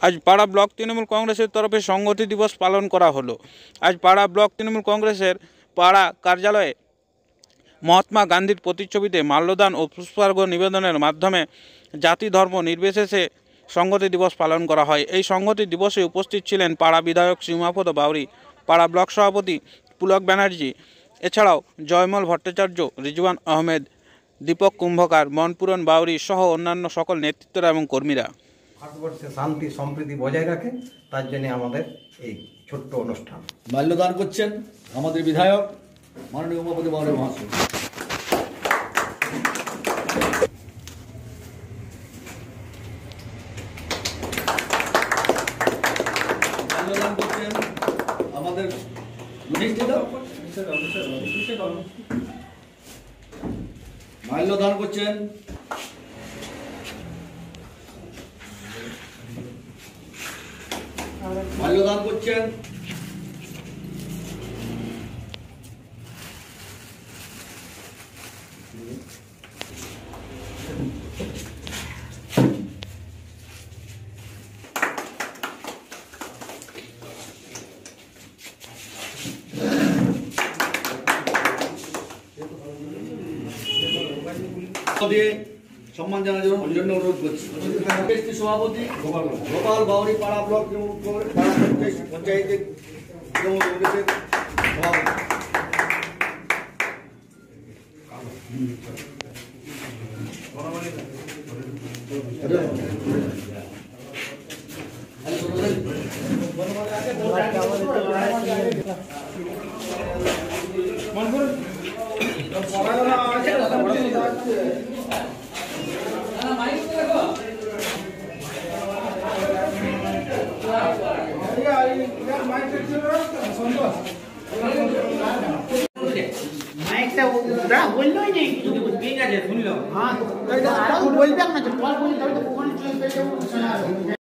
আজ পাড়া ব্লক তৃণমূল কংগ্রেসের তরফে সংহতি দিবস পালন করা হলো। আজ পাড়া ব্লক তৃণমূল কংগ্রেসের পাড়া কার্যালয়ে মহাত্মা গান্ধীর প্রতিচ্ছবিতে মাল্যদান ও পুষ্পার্ঘ্য নিবেদনের মাধ্যমে জাতি ধর্ম নির্বিশেষে সংহতি দিবস পালন করা হয়। এই সংহতি দিবসে উপস্থিত ছিলেন পাড়া বিধায়ক সীমাপদ বাউরি, পাড়া ব্লক সভাপতি পুলক ব্যানার্জি, এছাড়াও জয়মল ভট্টাচার্য, রিজওয়ান আহমেদ, দীপক কুম্ভকার, মনপুরন বাউরি সহ অন্যান্য সকল নেতৃত্বরা এবং কর্মীরা। ভারতবর্ষে শান্তি সম্প্রীতি বজায় রাখে, তার জন্য আমাদের এই ছোট্ট অনুষ্ঠান। মাল্যদান করছেন আমাদের বিধায়ক মাননীয় উমাপতি বাউরি মহাশয়। মাল্যদান করছেন আমাদের মাল্যদান করছেন মাল্যদান করছেন দিয়ে সম্মান জানানোর জন্য অনুরোধ করছি। সভাপতি গোপাল বাউরি, পাড়া ব্লক পঞ্চায়েতের মাইকটা বললোই নেই, ঠিক আছে শুনলো। হ্যাঁ বলবে না, বলবে